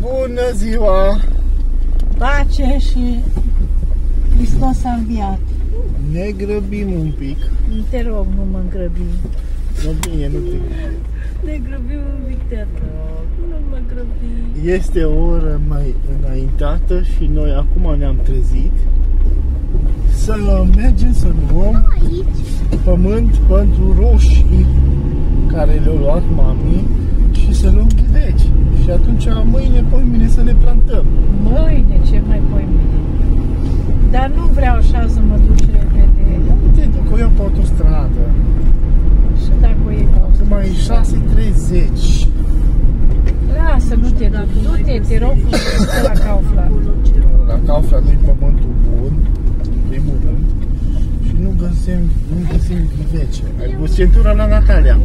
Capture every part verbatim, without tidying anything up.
Bună ziua! Pace și Hristos a înviat. Ne grăbim un pic. Te rog, nu mă îngrăbi. Nu bine, nu te... Ne grăbim un pic, te rog, nu mă grăbi. Este o oră mai înaintată și noi acum ne-am trezit să mergem să luăm pământ pentru roșii care le-au luat mami și să luăm ghiveci. Și atunci mâine, poimine să le plantăm. Mâine, ce mai poimine? Dar nu vreau așa să mă duci repede. Nu te duc, o iau pe autostradă. Și dacă o iei pe autostradă? Mai e șase treizeci. Lasă, nu te duc. Du-te, te rog, să la Kaufland. La Kaufland nu-i pământul bun, în primul rând. Și nu găsim, nu găsim ghivece. Ai pus centura la Natalia.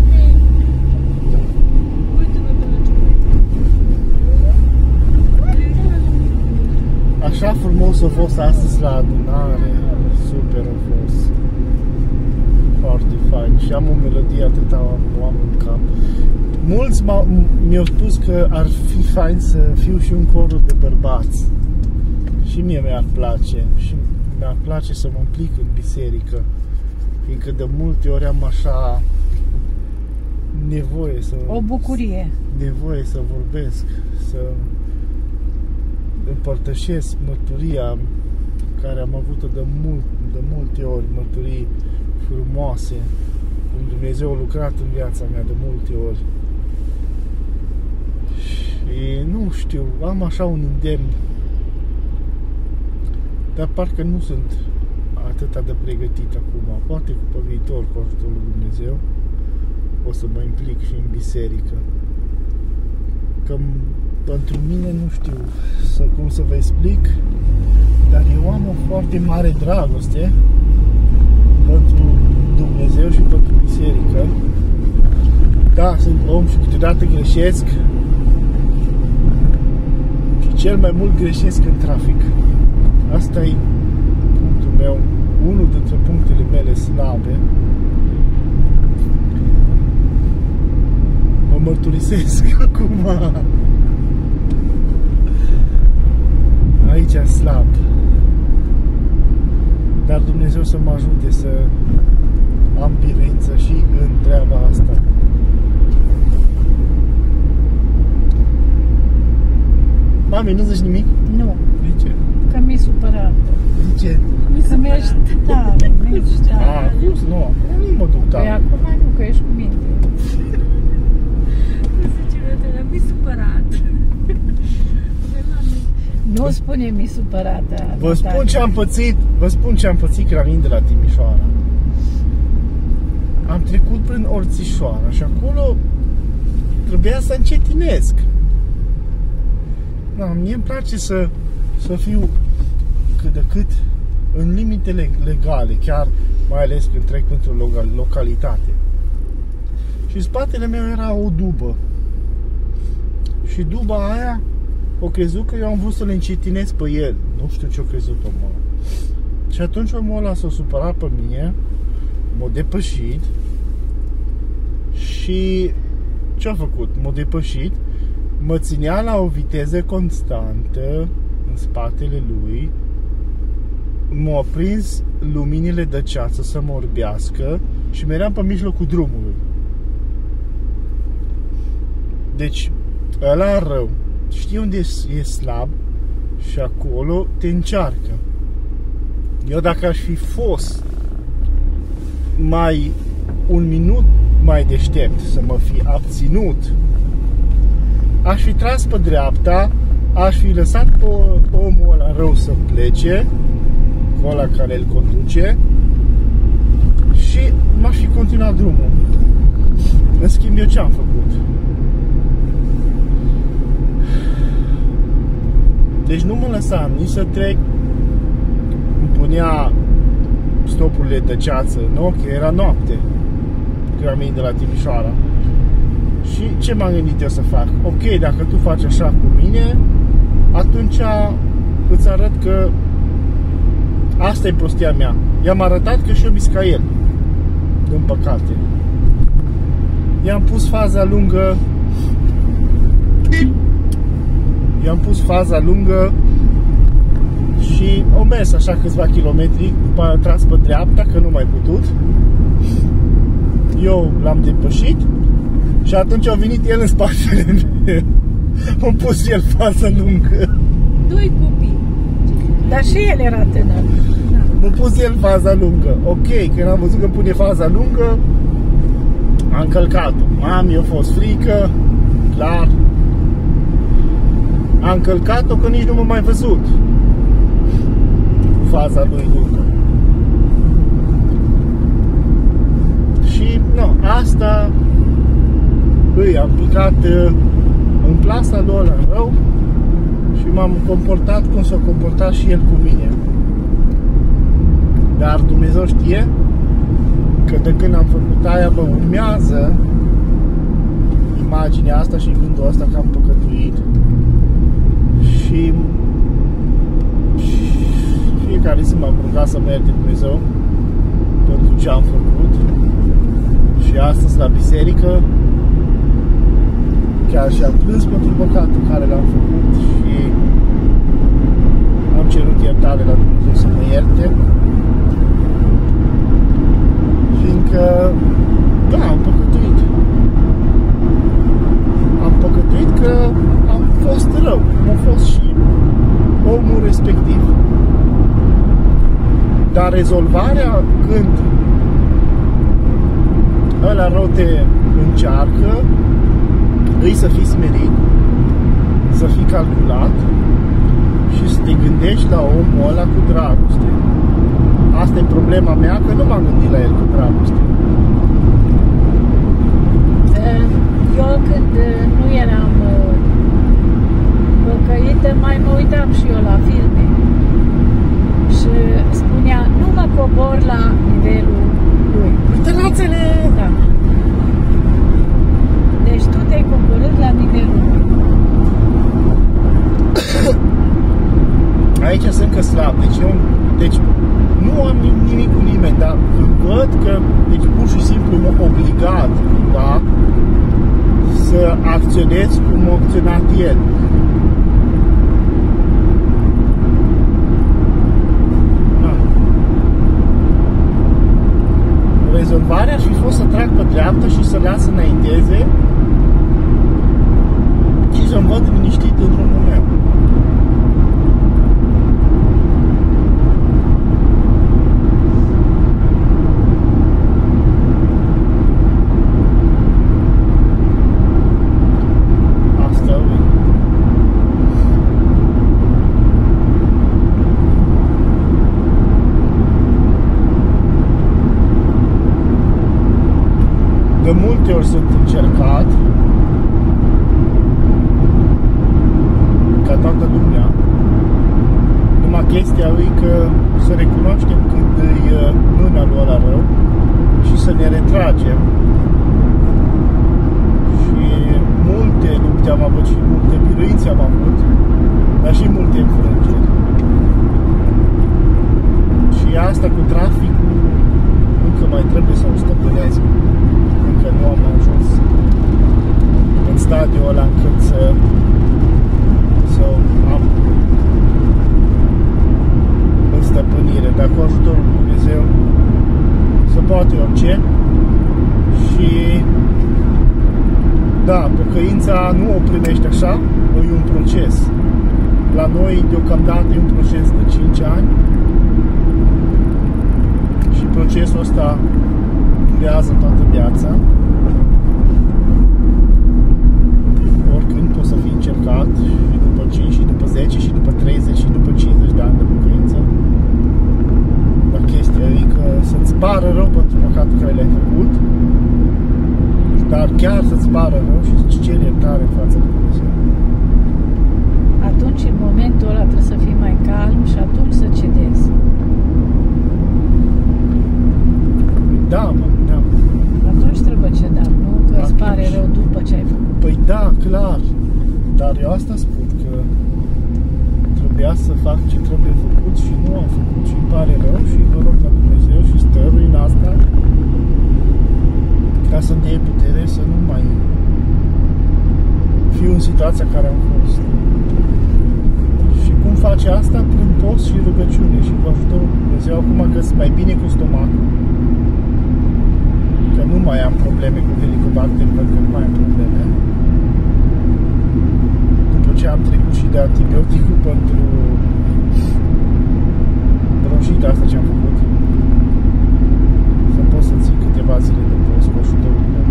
Așa frumos a fost astăzi la adunare, super a fost, foarte fain și am o melodie atâta am în cap. Mulți mi-au spus că ar fi fain să fiu și un cor de bărbați și mie mi-ar place și mi-ar place să mă implic în biserică, fiindcă de multe ori am așa nevoie să... O bucurie. Nevoie să vorbesc, să... împărtășesc mărturia care am avut-o de, mult, de multe ori, mărturii frumoase, cum Dumnezeu a lucrat în viața mea de multe ori. Și nu știu, am așa un îndemn, dar parcă nu sunt atât de pregătit acum. Poate pe viitor, cu ajutorul lui Dumnezeu, o să mă implic și în biserică. Că pentru mine nu știu să, cum să vă explic, dar eu am o foarte mare dragoste pentru Dumnezeu și pentru biserică. Da, sunt om și câteodată greșesc și cel mai mult greșesc în trafic. Asta e punctul meu, unul dintre punctele mele slabe. Mă mărturisesc acum. Aici slab. Dar Dumnezeu să mă ajute să am biruință și în treaba asta. Mami, nu zici nimic? Nu. De ce? Că mi-e supărat. De ce? Că mi-ești tare, mi-ești tare. A, acum nu, acum nu mă duc tare. Păi acum nu, că ești cu minte. Mi-e supărat. Nu spune mi supărată. Vă spun ce am pățit, vă spun ce am pățit când am venit de la Timișoara. Am trecut prin Orțișoara și acolo trebuia să încetinesc. Da, mie îmi place să, să fiu cât de cât în limitele legale, chiar mai ales când trec într-o localitate. Și în spatele meu era o dubă. Și duba aia o crezut că eu am vrut să le încetinez pe el. Nu știu ce-o crezut omul ăla. Și atunci omul ăla s-a supărat pe mine, m-a depășit și ce-a făcut? M-a depășit, mă ținea la o viteză constantă în spatele lui, m-a prins luminile de ceață să mă orbească și meream pe mijlocul drumului. Deci, ăla rău. Știi unde e slab și acolo te încearcă. Eu dacă aș fi fost mai un minut mai deștept, să mă fi abținut, aș fi tras pe dreapta, aș fi lăsat pe omul ăla rău să plece, cu ăla care îl conduce, și m-aș fi continuat drumul. În schimb, eu ce-am făcut? Deci nu mă lăsam nici să trec, îmi punea stopurile de ceață în ochi, era noapte când am venit de la Timișoara. Și ce m-am gândit eu să fac? Ok, dacă tu faci așa cu mine, atunci îți arăt că asta e prostia mea. I-am arătat că și eu mi-s ca el, din păcate. I-am pus faza lungă i-am pus faza lungă și o mers așa câțiva kilometri, după aia a tras pe dreapta, că nu mai putut. Eu l-am depășit și atunci a venit el în spatele meu. Am pus el faza lungă. Doi copii. Dar și el era tânăr. M-a pus el faza lungă. Ok, când am văzut că pune faza lungă, am călcat-o. Am, eu fost frică, clar. Am călcat-o că nici nu m-am mai văzut. Faza lui lungă. Și, nu, asta îi am picat în plasa lui ăla rău și m-am comportat cum s-a comportat și el cu mine. Dar Dumnezeu știe că de când am făcut aia, bă, urmează imaginea asta și gândul ăsta că am păcătuit și fiecare zi m-am rugat să merg de Dumnezeu pentru ce am făcut și astăzi la biserică chiar și am plâns pentru păcatul care l-am făcut și am cerut iertare la Dumnezeu să mă ierte, fiindcă da, am păcătuit am păcătuit că am fost rău, cum a fost și omul respectiv. Dar rezolvarea, când ăla rău te încearcă, îi să fii smerit, să fii calculat și să te gândești la omul ăla cu dragoste. Asta e problema mea, că nu m-am gândit la el cu dragoste. Eu când nu eram păcăită, mai mă uitam și eu la filme și spunea, nu mă cobor la nivelul lui. Uite-l-ați-le! Da. Deci tu te-ai coborât la nivelul lui. Aici sunt încă slab, deci eu deci, nu am nimic cu nimeni, dar văd că deci, pur și simplu m-a obligat da, să acționez cum a acționat el. Rezolvarea ar fi fost să trag pe dreapta și să las să înainteze și să-mi văd liniștit în drumul meu. Asta e. De multe ori sunt încercat ca toată lumea. Numai chestia e că să recunoaștem când e mâna lui ăla rău și să ne retragem. Și multe lupte am avut și multe biruințe am avut, dar și multe înfrângeri. Și asta cu traficul încă mai trebuie să o stăpânesc. Încă nu am ajuns în stadiul ăla încât să, să am în stăpânire, dar cu ajutorul lui Dumnezeu se poate orice. Și da, pocăința nu o primești așa, e un proces. La noi deocamdată e un proces de cinci ani și procesul ăsta durează toată viața. Oricând poți să fii încercat și după cinci, și după zece, și după treizeci, și după cincizeci de ani de pocăință. Dar chestia e că să-ți pară rău pentru păcatul care le-ai făcut, dar chiar să-ți pară rău și să-ți ceri iertare în fața lui Dumnezeu. Atunci, în momentul ăla, trebuie să fii mai calm și atunci să cedezi. Da, mă, da. Atunci trebuie ceda, nu că îți pare rău după ce ai făcut. Păi da, clar. Dar eu asta spun, că trebuia să fac ce trebuie făcut și nu am făcut și îmi pare rău și mă rog la Dumnezeu și stărui în asta ca să-mi dea putere să nu mai fiu în situația care am fost. face asta prin post și rugăciune și cu ajutorul Dumnezeu. Acum că sunt mai bine cu stomacul, că nu mai am probleme cu Helicobacter, pentru că nu mai am probleme. După ce am trecut și de antibioticul pentru bronșita asta ce am făcut, să pot să țin câteva zile de post cu ajutorul meu.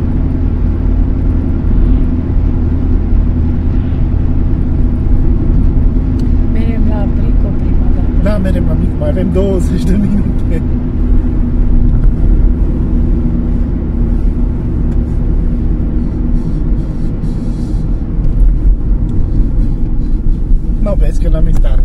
Merem la Brico prima dată. Da, merem la mic, mai avem douăzeci de minute. Nu, vezi că n-am instat.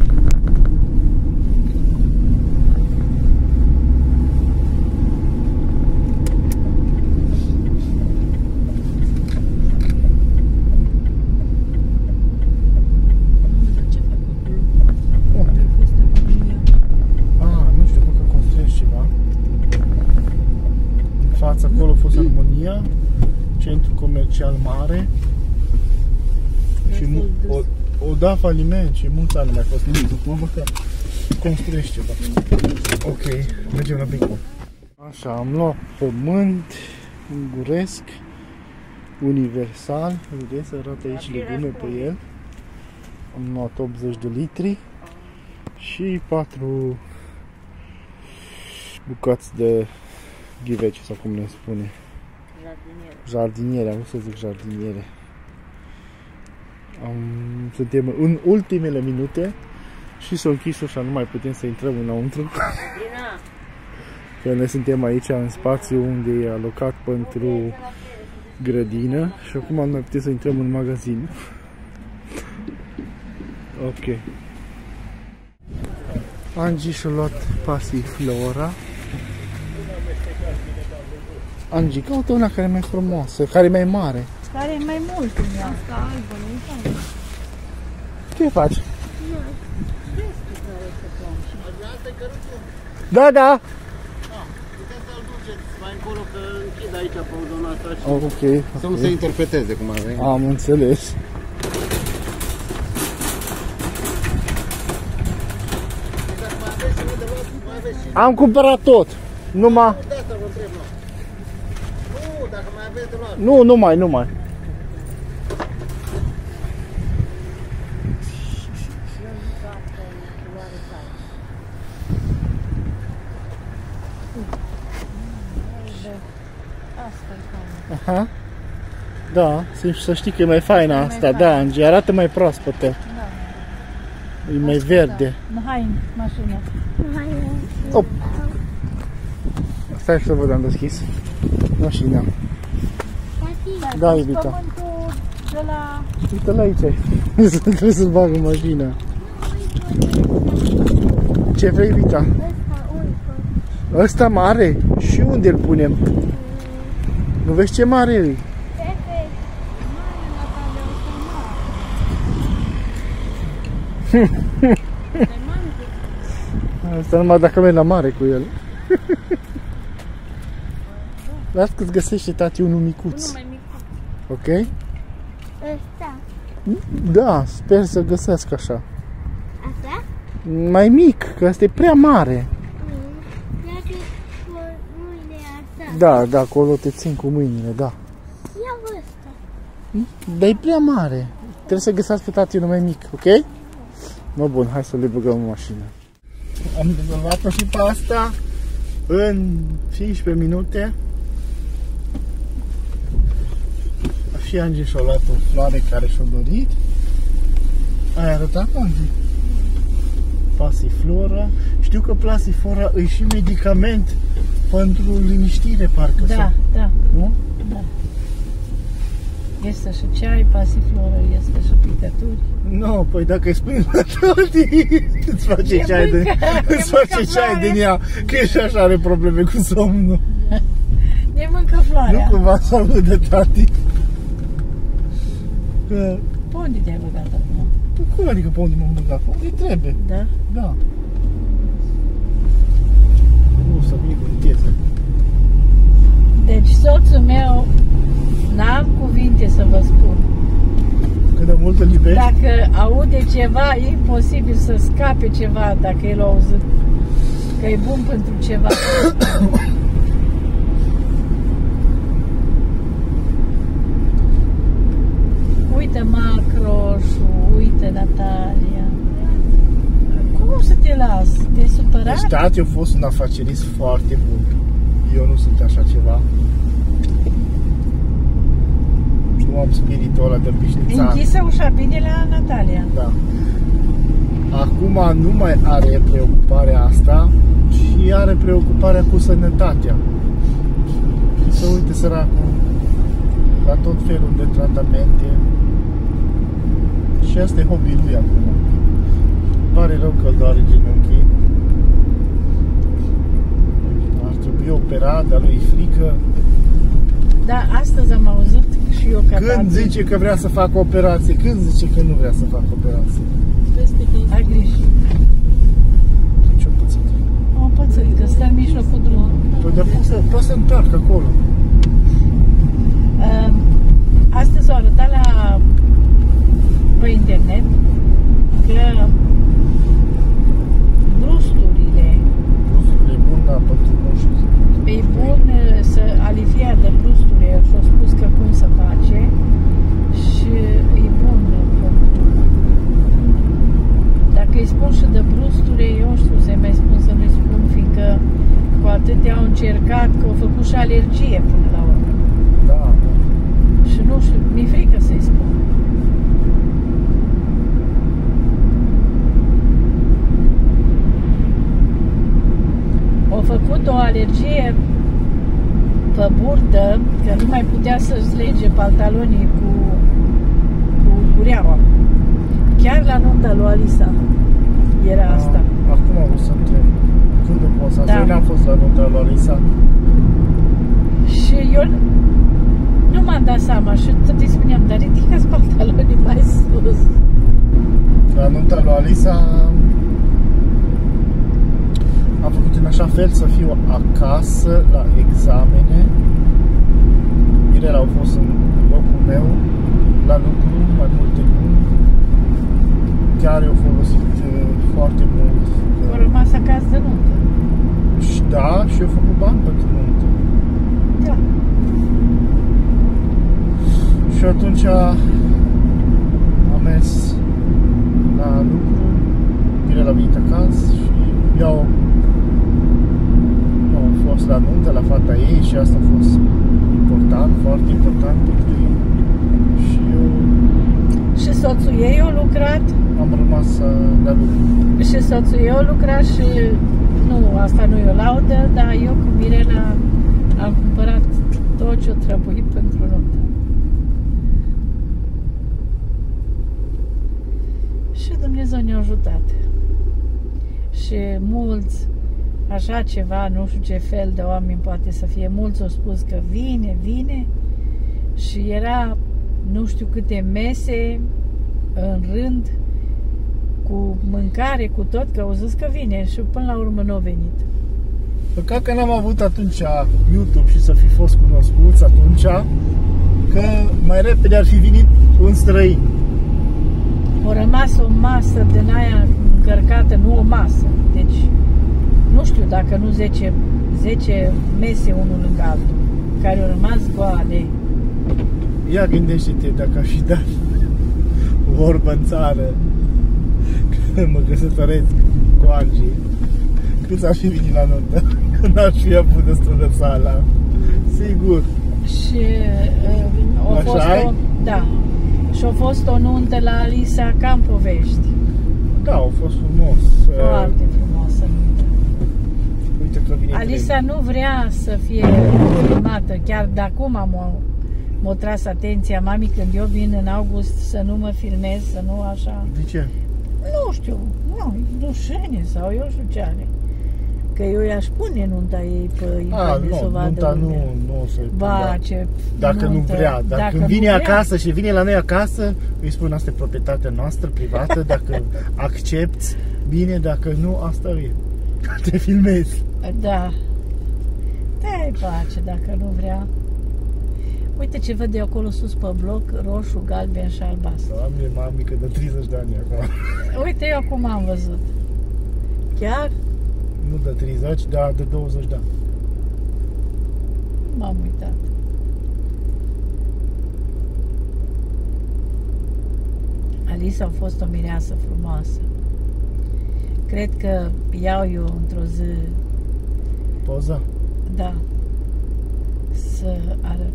Acolo a fost Armonia, centru comercial mare și o, o da faliment și mulți ani nu mai fost nimic, acum că construiești ceva. Ok, mergem la Brico. Așa, am luat pământ unguresc universal, vedeți, arată aici legume pe el. Am luat optzeci de litri și patru bucăți de ghiveci, sau cum ne spune. Jardiniere. Jardiniere, am vrut să zic jardiniere. Am, suntem în ultimele minute și s-a închis ușa, nu mai putem să intrăm înăuntru. Că noi suntem aici în spațiu unde e alocat pentru grădină și acum nu mai putem să intrăm în magazin. Ok. Angie și-a luat pasiflora. Angie, caută una care e mai frumoasă, care e mai mare. Care e mai mult în ea. Asta albă, nu-i fain. Ce faci? Da, da. Puteți să-l duceți mai încolo, că închid aici pe zona asta și Oh, ok. să nu se interpreteze cum avem. Am înțeles. Am cumpărat tot. Numai... De asta vă întreb, nu. Nu, dacă mai aveți de luat. Nu, nu mai, nu mai. Aha. Da, să știi că e mai faină asta, da, Angie, arată mai proaspătă. Da. E mai verde. Hai în mașină. Op. Stai să văd, am deschis mașina. Da, iubita. Pământul de la... Uite-l aici. Trebuie să-l bag în mașină. Ce vrei, iubita? Ăsta mare? Și unde îl punem? Nu vezi ce mare e? Asta numai dacă mergi la mare cu el. Las că-ți găsește tati unul micuț. Unul mai micuț. Ok? Ăsta. Da, sper să găsesc așa. Asta? Mai mic, că ăsta e prea mare. Ia-te cu mâine asta. Da, da, acolo te țin cu mâinile, da. Ia ăsta. Dar e prea mare. Trebuie să găsească pe tati unul mai mic, ok? Mă, bun, hai să le băgăm în mașină. Am rezolvat-o și pe asta în cincisprezece minute. Și Angie și-a luat o floare care și-a dorit. Ai arătat, Angie? Pasiflora. Știu că pasiflora e și medicament pentru liniștire, parcă. Da, sau, da. nu? Da. Este și ceai, pasifloră, este și picături. Nu, no, păi dacă îi spui la tati, îți face E ceai, mâncă, din, e îți face mâncă ceai floare. din ea, că și așa are probleme cu somnul. Ne mâncă floarea. Nu cumva să audă tati. Că, Pe unde te-ai băgat acum? cum adică pe unde m-am băgat? Pe unde trebuie. Da? Da. Nu, să vii cu viteză. Deci soțul meu, n-am cuvinte să vă spun. Când de mult îl iubești? Dacă aude ceva, e imposibil să scape ceva dacă el a auzit că e bun pentru ceva. Uite Macroșu, uite Natalia. Cum să te las? Te-ai supărat? Deci tati a fost un afacerist foarte bun. Eu nu sunt așa ceva. Nu am spiritul ăla de bișnițan. Închisă ușa bine la Natalia. Da. Acum nu mai are preocuparea asta, ci are preocuparea cu sănătatea. Să uite săracul la tot felul de tratamente. Și asta e hobby-ul lui acum. Pare rău că doare genunchii. Ar trebui operat, dar lui frică. Da, astăzi am auzit și eu că Când zice că vrea să facă operație, când zice că nu vrea să facă operație. ai grijă. Ce-o pățit? O pățit, că stă în mijlocul drumului. Păi de poți să, poți să întoarcă acolo. Uh, astăzi au arătat la pe internet că brusturile Brusturile e bun, da, pentru mușchi. e bun să alifia de brusturi și au spus că cum să face și e bun pentru... Dacă îi spun și de brusturi, eu nu știu să-i mai spun să nu-i spun, fiindcă cu atâtea au încercat că au făcut și alergie până la urmă. Da, da. Și nu știu, mi-e frică să-i spun. Au făcut o alergie pe burdă, că nu mai putea să-și lege pantalonii cu, cu cureaua. Chiar la nunta lui Alisa era A, asta. Acum o să întreb. Când o poți? Asta Da. eu n-am fost la nunta lui Alisa. Și eu nu m-am dat seama și tot îi spuneam, dar ridică-ți pantalonii mai sus. La nunta lui Alisa am făcut în așa fel să fiu acasă la examene. Mirela au fost în locul meu la lucru mai multe luni. Chiar eu folosit uh, foarte mult. Au rămas acasă de nuntă. Și da, și eu făcut bani pentru nuntă. Da. Și atunci am mers la lucru, Mirela a venit acasă și eu am fost la nuntă la fata ei și asta a fost important, foarte important pentru ei. Și eu Și soțul ei a lucrat am rămas la lucru. și soțul ei a lucrat și nu, asta nu e o laudă, dar eu cu Mirela am cumpărat tot ce-o trebuit pentru nuntă. Și Dumnezeu ne-a ajutat. Și mulți, așa ceva, nu știu ce fel de oameni poate să fie, mulți au spus că vine, vine și era nu știu câte mese în rând cu mâncare, cu tot, că au zis că vine și până la urmă nu a venit. Păcat că n-am avut atunci YouTube și să fi fost cunoscuți atunci, că mai repede ar fi venit un străin. A rămas o masă din aia încărcată, nu o masă, deci nu știu dacă nu zece, zece mese unul lângă altul, care au rămas goale. Ia gândește-te dacă aș fi dat vorbă în țară că mă căsătoresc cu Angie, cât aș fi venit la nuntă, când aș fi avut destulă sala, sigur. Și uh, a Așa fost ai? o, da, și a fost o nuntă la Alisa ca în povești. Da, a fost frumos. Foarte frumoasă nuntă. Uite că vine Alisa nu vrea să fie filmată, chiar de acum m-a, m-a tras atenția mami când eu vin în august să nu mă filmez, să nu așa. De ce? Nu știu, nu, rușine sau eu știu ce are. Că eu i-aș pune nunta ei pe A, internet să o nu, vadă nunta nu, lumea. nu o să-i Ba, da. ce Dacă nu nuntă, vrea, dacă, dacă când vine nu vrea. acasă și vine la noi acasă, îi spun asta e proprietatea noastră, privată, dacă accepti, bine, dacă nu, asta e. Te filmezi. Da. Dai pace dacă nu vrea. Uite ce văd eu acolo sus pe bloc, roșu, galben și albastru. Doamne, mami, că de treizeci de ani acum. Uite, eu acum am văzut. Chiar? Nu de treizeci, dar de douăzeci de ani. M-am uitat. Alisa a fost o mireasă frumoasă. Cred că iau eu într-o zi, Poza? da, să arăt.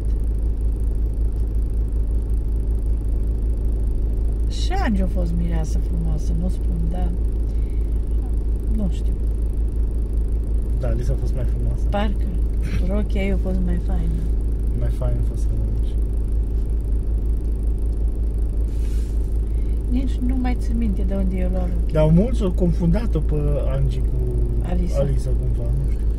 Și Angi a fost mireasă frumoasă, nu spun, dar nu știu. Da, Lisa a fost mai frumoasă. Parcă rochia ei a fost mai faină. Mai fain a fost să mănânci. Nici nu mai țin minte de unde eu luat rochia. Dar mulți au confundat-o pe Angie cu Alisa. Alisa cumva, nu știu.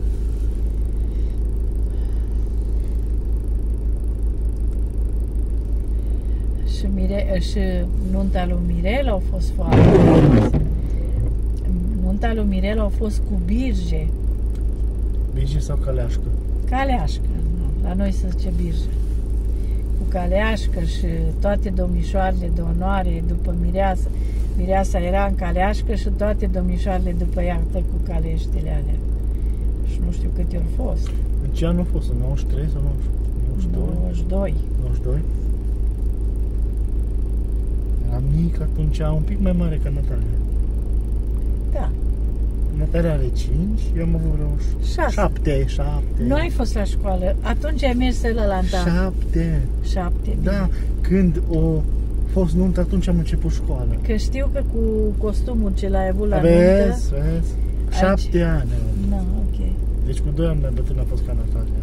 Și, Mire, și nunta lui Mirela a fost foarte frumoasă. Nunta lui Mirela a fost cu birge. Birge sau caleașcă? Caleașcă, nu, la noi se zice birge. Cu caleașcă și toate domnișoarele de onoare după mireasă. Mireasa era în caleașcă și toate domnișoarele după ea cu caleștile alea. Și nu știu câte ori fost. În ce an a fost? În nouăzeci și trei sau nouăzeci și doi? nouăzeci și doi. nouăzeci și doi? Eram mic atunci, un pic mai mare ca Natalia. Da. Natalia are cinci, eu am avut vreo șase. șapte, șapte. Nu ai fost la școală. Atunci ai mers la Lanta. Șapte. Șapte. Da, când o fost nuntă, atunci am început școala. Că știu că cu costumul ce l-ai avut la Vezi, nuntă... vezi? Șapte ani. Nu, ok. Deci cu doi ani mai bătrân a fost ca Natalia.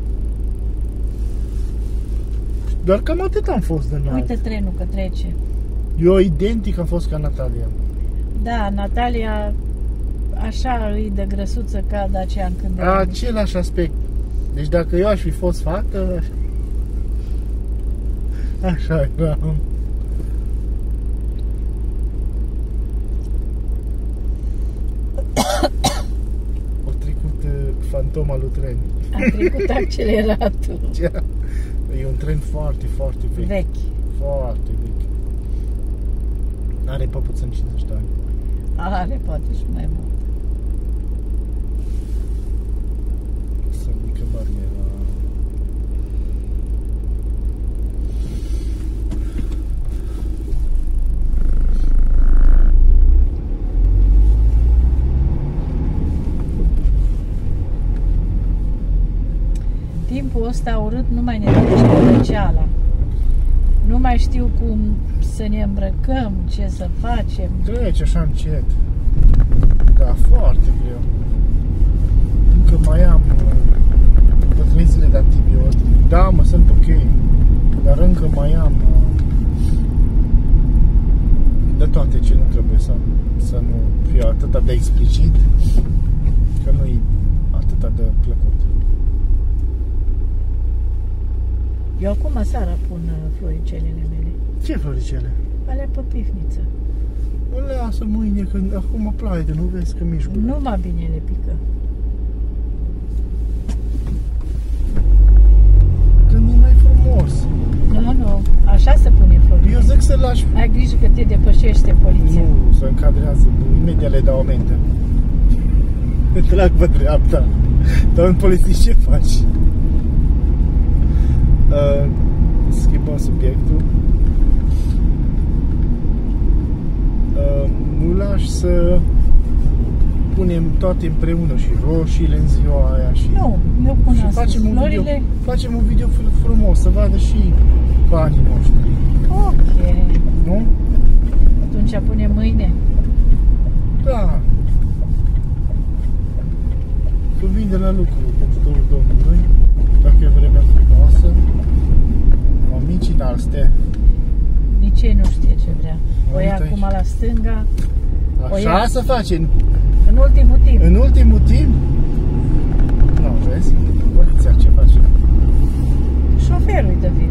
Doar cam atât am fost de înalt. Uite trenul că trece. Eu identic am fost ca Natalia. Da, Natalia așa îi de grăsuță ca Dacian când era mic. Același aspect. Deci dacă eu aș fi fost fată, așa, așa eram. O trecut uh, fantoma lui tren. A trecut acceleratul. E un tren foarte, foarte vechi. Vechi. Foarte vechi. Are pe puțin cincizeci de ani. Are poate și mai mult. Să mică bariera. Timpul ăsta urât nu mai ne duce pe răceala. Nu mai știu cum să ne îmbrăcăm, ce să facem. Trece așa încet. Da, foarte greu. Încă mai am pătrăințele de antibiotic. Da, mă, sunt ok. Dar încă mai am de toate ce nu trebuie să, să nu fie atât de explicit, că nu e atât de plăcut. Eu acum seara pun floricelele mele. Ce floricele? Alea pe pifniță. O lasă mâine, că acum ploaie, nu vezi că mișcă. Numai bine le pică. Când e mai frumos. Nu, nu, așa se pune florile. Eu zic să lași... Ai grijă că te depășește poliția. Nu, se încadrează. Imediat le dau amendă. Te trag pe dreapta. Dar un polițist, ce faci? Uh, schimbăm subiectul. Uh, nu lași să punem toate împreună și roșiile în ziua aia și... Nu, eu pun și astăzi facem un, florile. video, facem un video frumos, să vadă și fanii noștri. Ok. Nu? Atunci punem mâine. Da. Când vin de la lucru, cu ajutorul Domnului, dacă e vremea frumoasă, mămici în alste. Nici ei nu știe ce vrea. O ia Uite acum aici. la stânga. O Așa ia. să face. În ultimul timp. În ultimul timp? Nu, vezi? Poliția ce face? Șoferul îi dă vină.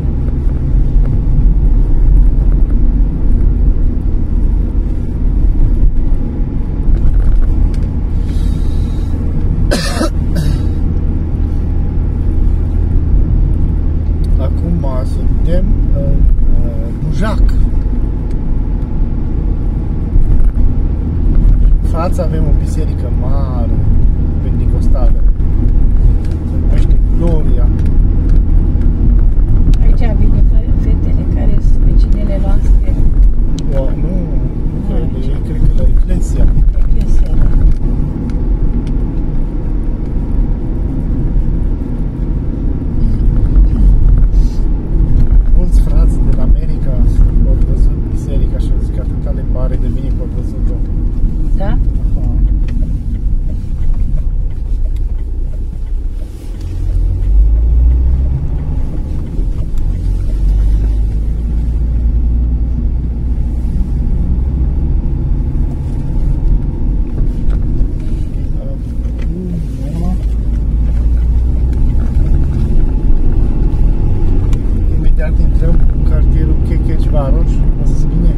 Acum sunt față avem o biserică mare, pentecostală. Se numește Gloria. Aici vine fetele care sunt vecinele noastre. O, nu, nu cred, e, cred că la Eclesia. Eclesia, da. Mulți frați din America au văzut biserica și au zis că atâta le pare de bine că au văzut-o. Da? Imediat intrăm în cartierul Checheci-Varoș, o să-ți bine.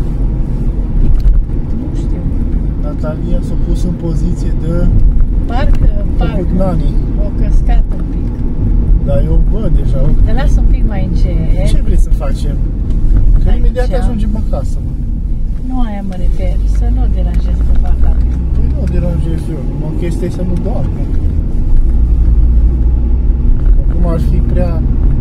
Nu știu. Natalia s-a pus în poziție de Parcă, parcă. făcut nani. O căscat un pic. Dar eu văd deja. Dar lasă un pic mai încet. Ce vrei să facem? Că Aici. imediat ajungem acasă, mă. Nu aia mă refer, să nu deranjezi pe fata. Păi nu o deranjez eu, numai chestia e să nu doarmă. Acum ar fi prea...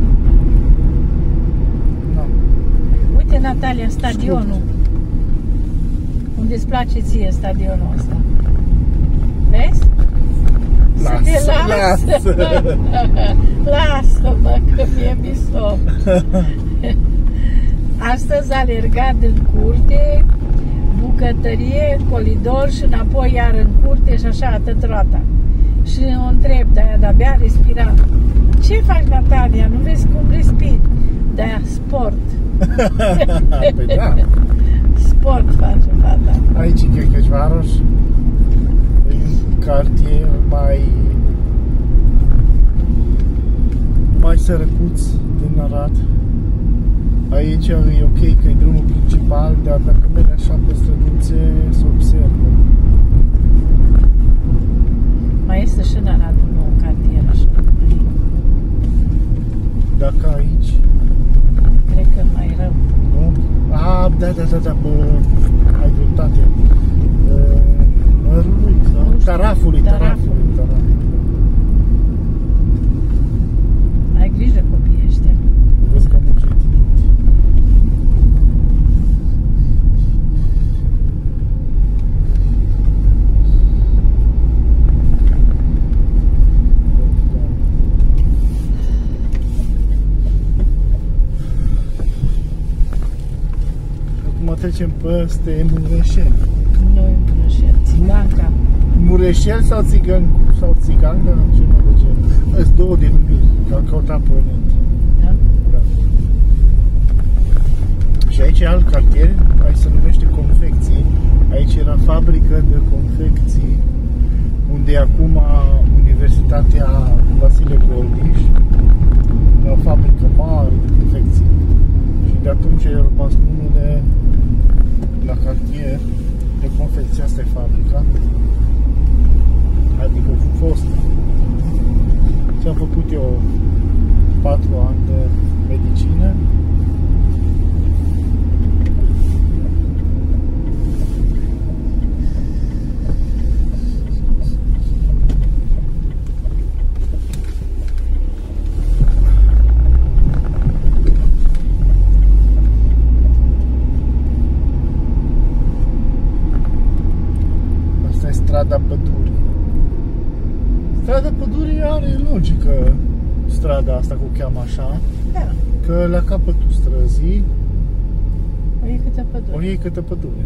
Na. Uite, Natalia, stadionul. Unde-ți place ție stadionul ăsta? Vezi? Să Lasă, te lasă. lasă. Lasă-mă, că mi-e miso. Astăzi alergat în curte, bucătărie, colidor și înapoi iar în curte și așa atât roata. Și o întreb, de-aia de-abia respira. Ce faci, Natalia? Nu vezi cum respiri? De-aia sport. Păi da. Sport face fata. Aici în Checheci-Varoș e un cartier mai mai sărăcuț din Arad. Aici e ok că e drumul principal, dar dacă mergi așa pe străduțe se observă. Mai este și în Arad un nou cartier așa. Dacă aici, Cred că mai rău. nu? Ah, da, da, da, da, bă, ai dreptate. Mărului sau? Nu știu. Tarafului, Taraful. tarafului, tarafului. Ai grijă copiii ăștia. Vezi că am muncit. Acum trecem peste Mureșeni. Nu-i împrășet. Țiganca. Mureșeni sau Țigan sau Țiganga, ceva de genul. Sunt două denumiri, că am căutat pe net. Da? Da. Și aici e alt cartier, aici se numește confecții. Aici era fabrică de confecții, unde e acum Universitatea Vasile Goldiș, o fabrică mare de confecții. Și de atunci a rămas numele la cartier de confecții. Asta e fabrica, adică a fost. Ce-am făcut eu patru ani de medicină. Asta e strada Pădurii. Strada Pădurii are logică, strada asta, că o cheamă așa, Da. că la capătul străzii O iei câte pădure. o iei câte pădure.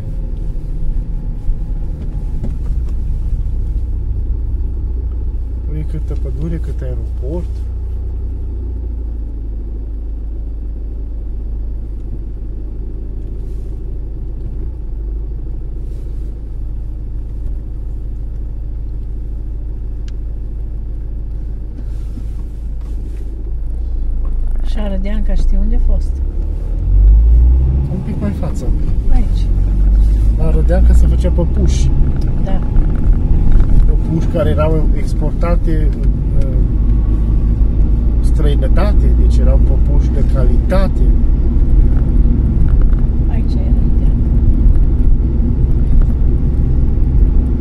O iei câte pădure, câte aeroport. Și Arădeanca știi unde a fost? Un pic mai față. Aici. La Rădeanca se făcea păpuși. Da. Păpuși care erau exportate în uh, străinătate, deci erau păpuși de calitate. Aici e Arădeanca.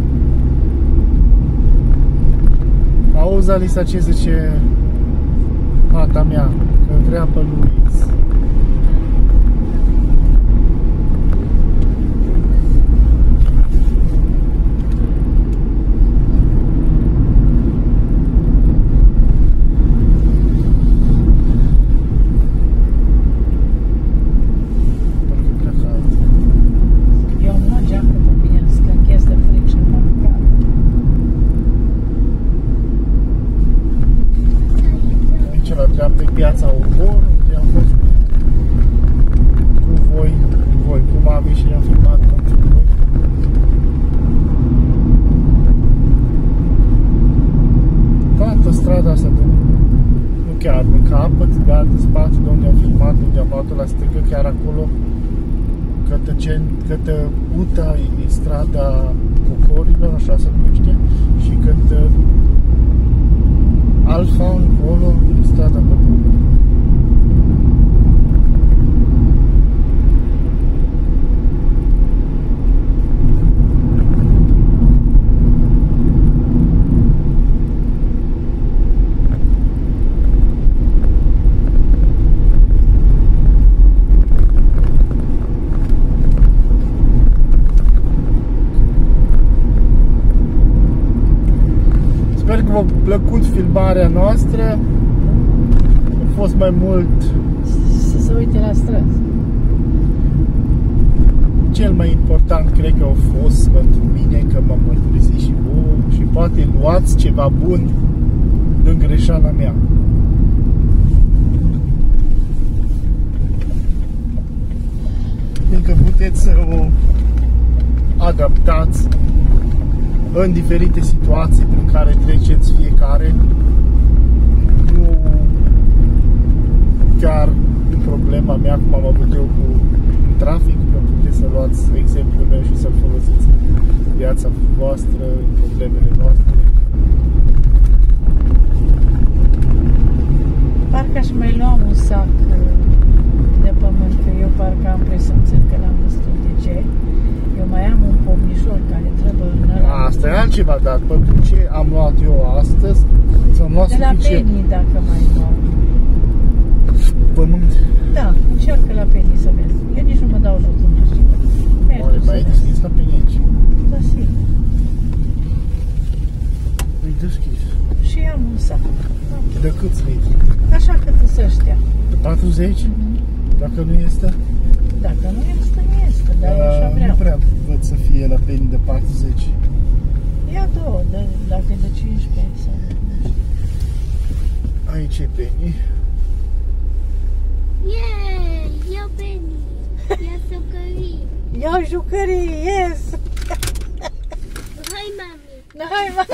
auzi, Alisa, ce zice fata mea? Că vrea pe Luis. Piața Obor, unde am fost cu voi, cu voi, cu mami și ne-am filmat pentru voi. Toată strada asta, de, nu chiar în capăt, dar în spate de unde am filmat, unde am luat-o la stângă, chiar acolo, către, gen, către Uta, e strada Cocorilor, așa se numește, și către Alfa, încolo, e strada pe drum. Sper că v-a plăcut filmarea noastră. A fost mai mult să se uite la străzi. Cel mai important cred că a fost pentru mine că m-am mărturisit și vouă și poate luați ceva bun din greșeala mea. Încă puteți să o adaptați în diferite situații prin care treceți fiecare. Nu chiar în problema mea, cum am avut eu cu trafic, că puteți să luați exemplul meu și să-l folosiți în viața voastră, în problemele voastre. Parcă aș mai lua un sac de pământ, că eu parcă am presimțit că l-am destul de ce. Eu mai am un pomnișor care trebuie în ăla. Asta e altceva, dar pentru ce am luat eu astăzi, să-mi luat de la suficient. Penny, dacă mai luau. Pământ. Da, încearcă la Penny să vezi. Eu nici nu mă dau jos în mașină. Oare mai e deschis la Penny aici? Da, sigur. E deschis. Și am un sac. De câți litri? Așa cât sunt ăștia. De patruzeci? Mm-hmm. Dacă nu este? Dacă nu este, nu este, dar eu așa vreau. Nu prea văd să fie la Penny de patruzeci. Ia două, de, dacă e de cincisprezece sau nu știu. Aici e Penny. Yay! Ia Penny! Ia jucării! Ia jucării, yes! Hai, mami! Hai, mami!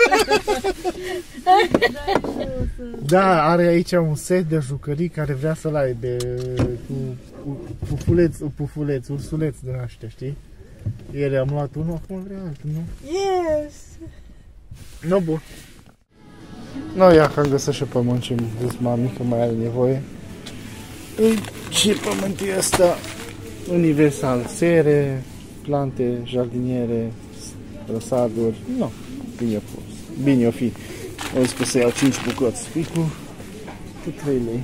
Da, are aici un set de jucării care vrea să-l aibă cu, cu pufuleț, pufuleț, ursuleț din aștia, știi? Ieri am luat unul, acum vrea altul, nu? Yes! No, bun. No, ia că am găsit și pământ și zis mami că mai are nevoie. Ei, ce pământ e ăsta? Universal, sere, plante, jardiniere, răsaduri, nu, bine a fost, bine o fi. O zis că să iau cinci bucăți, fii cu, cu trei lei.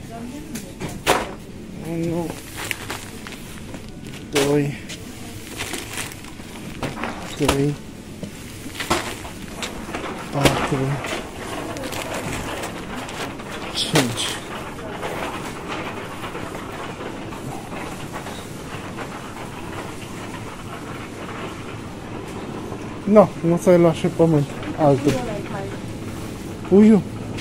unu, doi, trei, patru, cinci. Nu, nu ți-ai luat și pământ, altul. Uiu.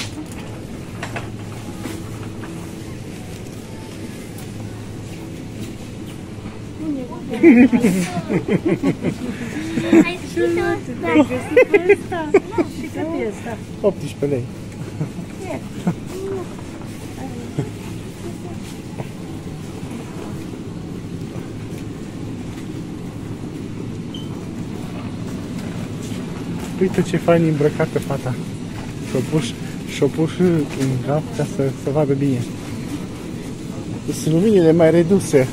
Ai scris ăsta? Și cât e asta? optsprezece lei. Uite ce fain îmbrăcată fata. Și-o pus, și-o pus în cap ca să, să vadă bine. Sunt luminile mai reduse.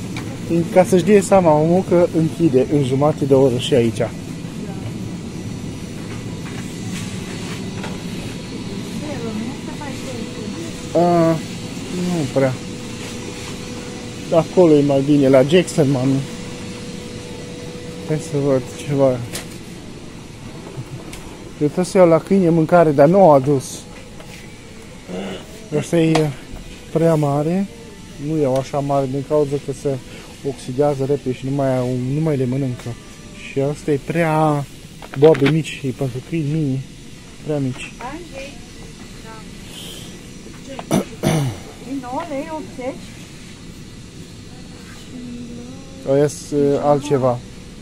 Ca să-și die seama omul că închide în jumătate de oră și aici. prea. Acolo e mai bine, la Jackson, mami. Hai să văd ceva. Eu trebuie să iau la câine mâncare, dar nu o adus. Asta e prea mare. Nu iau așa mare din cauza că se oxidează repede și nu mai, au, nu mai le mănâncă. Și asta e prea boabe mici, e pentru câini mini, prea mici. Aia sunt altceva.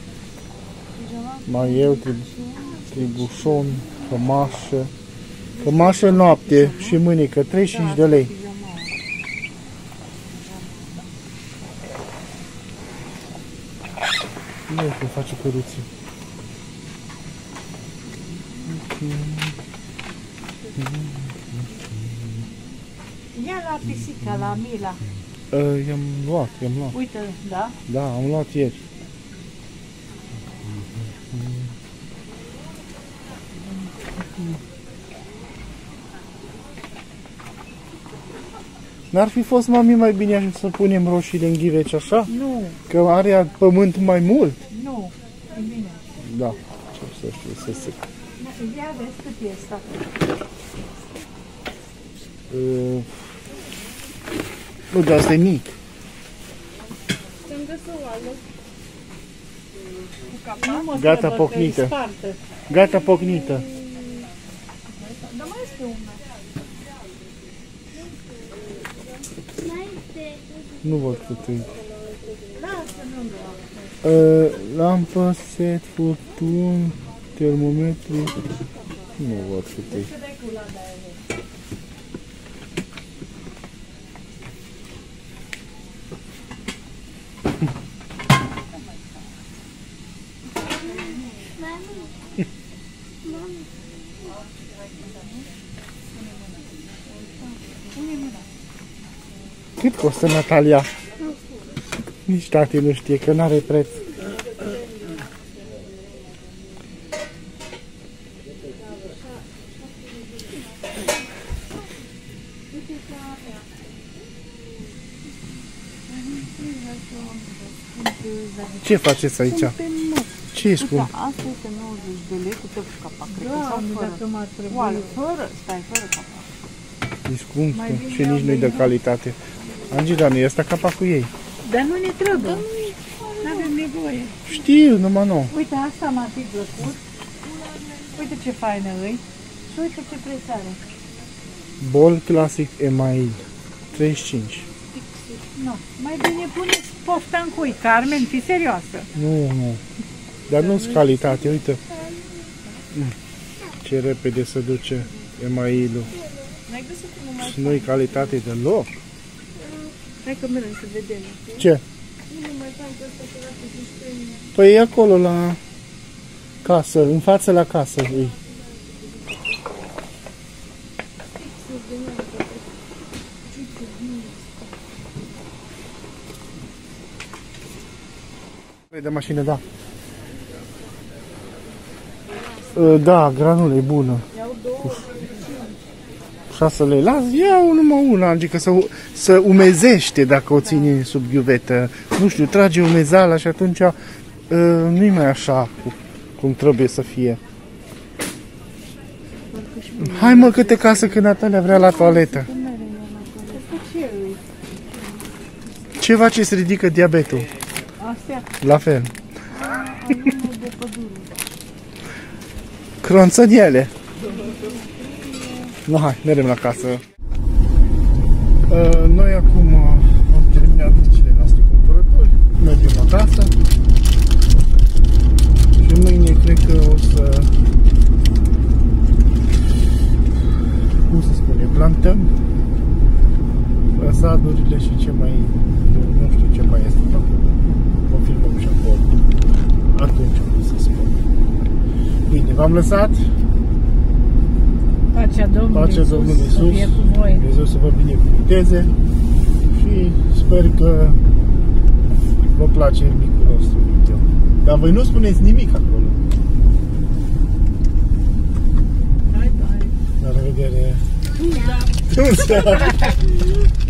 Mai eu, tribușon, cămașă. Cămașă noapte și mânică, treizeci și cinci de lei. Nu e cum face căruții. Ia la pisica, la Mila. Uh, i-am luat, i-am luat. Uite, da? Da, am luat ieri. N-ar fi fost, mami, mai bine să punem roșiile în ghiveci așa? Nu. Că are pământ mai mult? Nu, e bine. Da, ce să știu, să se... Ia vezi cât e asta. Uh, nu, dar asta e mic. Gata pocnită. Gata pocnită. Dar mai este una. Nu văd cât e. Lasă, nu vreau. Uh, lampă, set, furtun, termometru. Nu văd cât e. Cât costă, Natalia? Nici tati nu știe, că n-are preț. Ce faceți aici? Ce e scump? Asta este nouăzeci de lei cu tot capac, cred că, Da, sau fără. dacă m-ar trebui. Oale, fără, stai, fără capac. E scump și nici nu-i de calitate. Angela, nu e ăsta capacul ei. Dar nu ne trebuie. Nu avem nevoie. Știu, numai nu. Uite, asta m-a fi plăcut. Uite ce faină e. Și uite ce preț are. Bol Classic Email. treizeci și cinci. Nu, mai bine puneți pofta în cui. Carmen, fi serioasă. Nu, nu. Dar nu-s calitate, uite. Ce repede se duce Emailul. Și nu-i calitate deloc. Hai că mergem să vedem. Ce? Păi e acolo la casă, în față la casă. Ui. De mașină, da. Da, granulă e bună. șase lei. Las, iau numai una, adică să, să umezește dacă o ține sub ghiuvetă. Nu știu, trage umezala și atunci uh, nu-i mai așa cum trebuie să fie. Hai mă, câte casă că Natalia vrea la toaletă. Ceva ce se ridică diabetul. Astea. La fel. Cronțăniele. No, hai, mergem la casă. Uh, noi acum am terminat cele noastre cumpărături. Mergem acasă. Și mâine cred că o să... Cum să spune? Plantăm sadurile și ce mai... Nu știu ce mai este acolo. O filmăm și acolo. Atunci o să spun. Bine, v-am lăsat. Pacea Domnului, Pacea Domnului Iisus, să Iisus, fie cu voi. Dumnezeu să vă binecuvânteze și sper că vă place micul nostru video. Dar voi nu spuneți nimic acolo. Hai, hai. La revedere! Da.